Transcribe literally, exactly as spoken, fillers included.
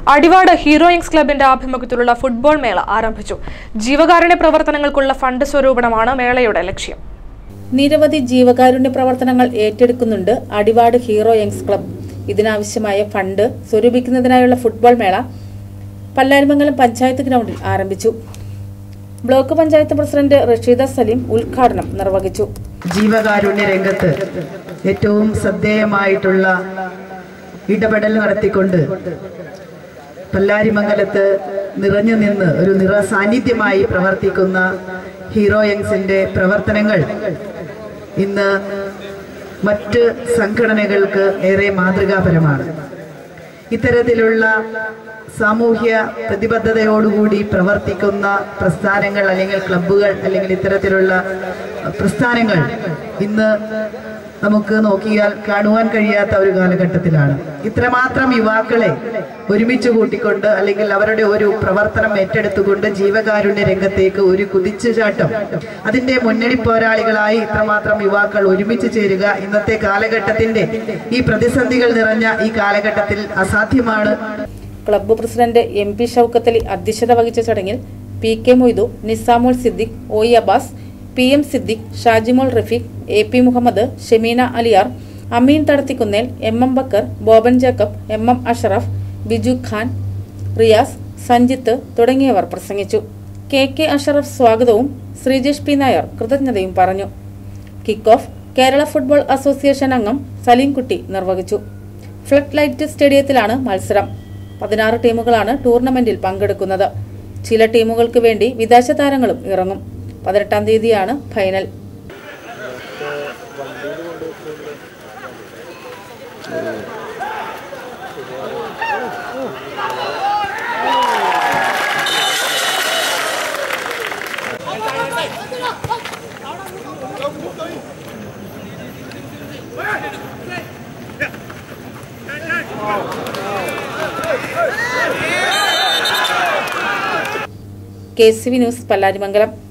അടിവാട് ഹീറോയിങ്സ് ക്ലബിന്റെ ആഭിമുഖ്യത്തിലുള്ള ഫുട്ബോൾ മേള ആരംഭിച്ചു. ജീവകാരുണ്യ പ്രവർത്തനങ്ങൾക്കുള്ള ഫണ്ട് സ്വരൂപണമാണ് മേളയുടെ ലക്ഷ്യം. നിരവധി ജീവകാരുണ്യ പ്രവർത്തനങ്ങൾ ഏറ്റെടുക്കുന്നുണ്ട് അടിവാട് ഹീറോയിങ്സ് ക്ലബ്. ഇതിനാവശ്യമായ ഫണ്ട് സ്വരൂപിക്കുന്നതിനായുള്ള ഫുട്ബോൾ മേള പല്ലാരിമംഗലം പഞ്ചായത്ത് ഗ്രൗണ്ടിൽ ആരംഭിച്ചു. ബ്ലോക്ക് പഞ്ചായത്ത് പ്രസിഡന്റ് റഷീദ സലീം ഉദ്ഘാടനം നിർവഹിച്ചു. ജീവകാരുണ്യ രംഗത്ത് ഏറ്റവും ശ്രദ്ധേയമായിട്ടുള്ള ഇടപെടൽ നടത്തിക്കൊണ്ട് പല്ലാരിമംഗലത്ത് നിറഞ്ഞു നിന്ന് ഒരു നിറ സാന്നിധ്യമായി പ്രവർത്തിക്കുന്ന ഹീറോയിങ്സിന്റെ പ്രവർത്തനങ്ങൾ ഇന്ന് മറ്റ് സംഘടനകൾക്ക് ഏറെ മാതൃകാപരമാണ്. ഇത്തരത്തിലുള്ള സാമൂഹ്യ പ്രതിബദ്ധതയോടുകൂടി പ്രവർത്തിക്കുന്ന പ്രസ്ഥാനങ്ങൾ അല്ലെങ്കിൽ ക്ലബ്ബുകൾ അല്ലെങ്കിൽ ഇത്തരത്തിലുള്ള പ്രസ്ഥാനങ്ങൾ ഇന്ന് നമുക്ക് നോക്കിയാൽ കാണുവാൻ കഴിയാത്ത ഒരു കാലഘട്ടത്തിലാണ്. ഇത്രമാത്രം യുവാക്കളെ ഒരുമിച്ച് കൂട്ടിക്കൊണ്ട് അല്ലെങ്കിൽ അവരുടെ ഒരു പ്രവർത്തനം ഏറ്റെടുത്തുകൊണ്ട് ജീവകാരുണ്യ രംഗത്തേക്ക് ഒരു കുതിച്ചുചാട്ടം, അതിന്റെ മുന്നണി പോരാളികളായി ഇത്രമാത്രം യുവാക്കൾ ഒരുമിച്ച് ചേരുക ഇന്നത്തെ കാലഘട്ടത്തിന്റെ ഈ പ്രതിസന്ധികൾ നിറഞ്ഞ ഈ കാലഘട്ടത്തിൽ അസാധ്യമാണ്. Club president M P Shoukathali അധ്യക്ഷത വഹിച്ച ചടങ്ങിൽ P K Moidu, Nizamul Siddique, O E Abbas, P M Siddique, Shajimol Rafeeq, A P Muhammad, Shemeena Aliyar, Ameen Thadathikkunnel, M M Bakkar, Boban Jacob, M M Ashraf, Biju Khan, Riyas, Sanjith തുടങ്ങിയവർ പ്രസംഗിച്ചു. കെ കെ അഷറഫ് സ്വാഗതവും ശ്രീജേഷ് പി നായർ കൃതജ്ഞതയും പറഞ്ഞു. Kick off Kerala football association അംഗം സലീംകുട്ടി നിർവഹിച്ചു. ഫ്ലഡ് ലൈറ്റ് സ്റ്റേഡിയത്തിലാണ് മത്സരം. പതിനാറ് ടീമുകളാണ് ടൂർണമെന്റിൽ പങ്കെടുക്കുന്നത്. ചില ടീമുകൾക്ക് വേണ്ടി വിദേശ താരങ്ങളും ഇറങ്ങും. പതിനെട്ടാം തീയതിയാണ് final. K C V news Pallarimangalam.